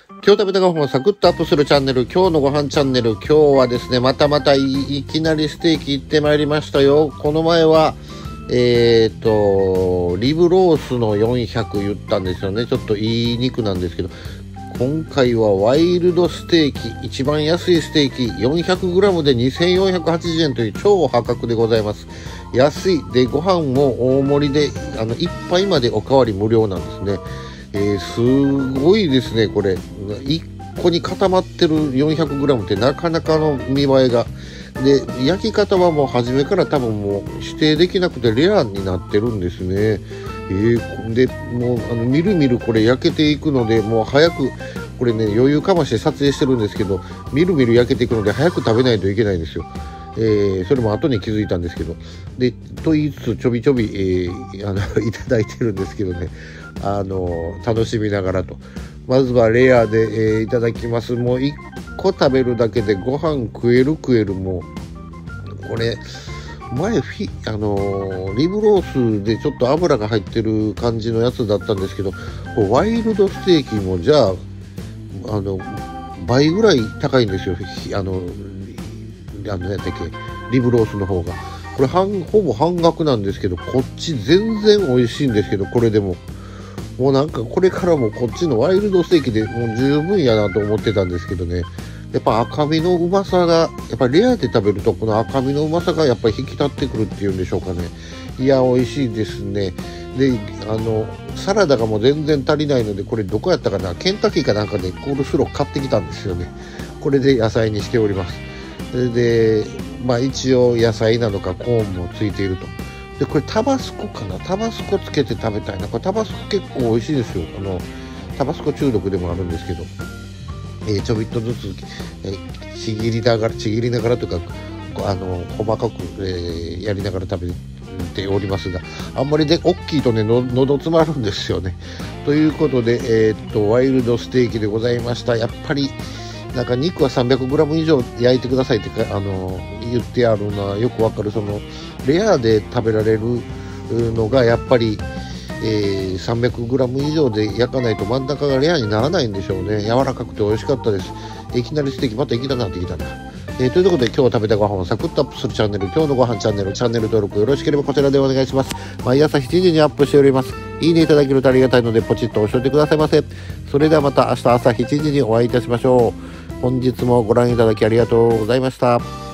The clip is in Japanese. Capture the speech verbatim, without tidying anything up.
今日食べたご飯をサクッとアップするチャンネル、今日のご飯チャンネル。今日はですね、またまた い, いきなりステーキ行ってまいりましたよ。この前はえーとリブロースのよんひゃく言ったんですよね。ちょっといい肉なんですけど、今回はワイルドステーキ、一番安いステーキ よんひゃくグラム でにせんよんひゃくはちじゅうえんという超破格でございます。安いで、ご飯も大盛りであのいっぱいまでおかわり無料なんですね。えー、すごいですね。これいっこに固まってる よんひゃくグラム ってなかなかの見栄えがで、焼き方はもう初めから多分もう指定できなくてレアになってるんですね。えー、でもうあのみるみるこれ焼けていくので、もう早くこれね余裕かまして撮影してるんですけど、みるみる焼けていくので早く食べないといけないんですよ。えー、それも後に気づいたんですけど、でと言いつつちょびちょび、えー、あのいただいてるんですけどね、あの楽しみながらと。まずはレアで、えー、いただきます。もういっこ食べるだけでご飯食える食える。もうこれ前フィ、あのー、リブロースでちょっと油が入ってる感じのやつだったんですけど、ワイルドステーキもじゃああの倍ぐらい高いんですよ。あのあの何だっけ、リブロースの方がこれ半ほぼ半額なんですけど、こっち全然美味しいんですけど、これでももうなんかこれからもこっちのワイルドステーキでもう十分やなと思ってたんですけどね、やっぱ赤身のうまさがやっぱりレアで食べるとこの赤身のうまさがやっぱり引き立ってくるっていうんでしょうかね。いや美味しいですね。であのサラダがもう全然足りないので、これどこやったかな、ケンタッキーかなんかでコールスロー買ってきたんですよね。これで野菜にしております。でまあ一応野菜なのかコーンもついていると。でこれタバスコかな、タバスコつけて食べたいな。これタバスコ結構美味しいですよ。あのタバスコ中毒でもあるんですけど、えー、ちょびっとずつ、えー、ちぎりながらちぎりながらというかあの細かく、えー、やりながら食べておりますが、あんまりで大きいとねの喉詰まるんですよね。ということで、えー、っとワイルドステーキでございました。やっぱりなんか肉は さんびゃくグラム 以上焼いてくださいってかあの言ってあるのはよくわかる。そのレアで食べられるのがやっぱり、えー、さんびゃくグラム 以上で焼かないと真ん中がレアにならないんでしょうね。柔らかくて美味しかったです。いきなりステーキまた粋だなってきたな。えー、ということで今日食べたご飯をサクッとアップするチャンネル、今日のご飯チャンネル、チャンネル登録よろしければこちらでお願いします。毎朝しちじにアップしております。いいねいただけるとありがたいのでポチッと押しておいてくださいませ。それではまた明日朝しちじにお会いいたしましょう。本日もご覧いただきありがとうございました。